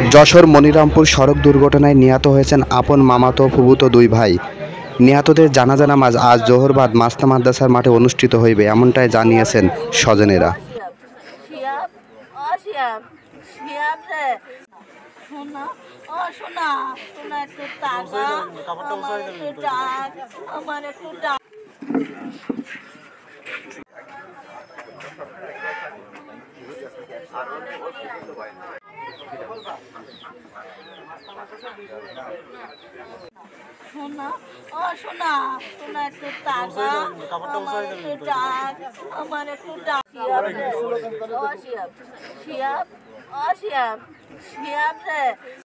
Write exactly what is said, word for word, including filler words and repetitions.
যশোর মনিরামপুর সড়ক দুর্ঘটনায় নিহত হয়েছেন আপন মামাতো ফুফুতো দুই ভাই। নিহতদের জানাজা নামাজ আজ জোহর বাদ মাস্তা মাদ্রাসার মাঠে অনুষ্ঠিত হইবে, এমনটাই জানিয়েছেন স্বজনেরা। শোনা ও শোনা শোনা একটু টাকা আমার একটু ডাক আমার একটু ডাক শিয়াব শিয়াব শিয়াব ও শিয়াব শিয়াব রে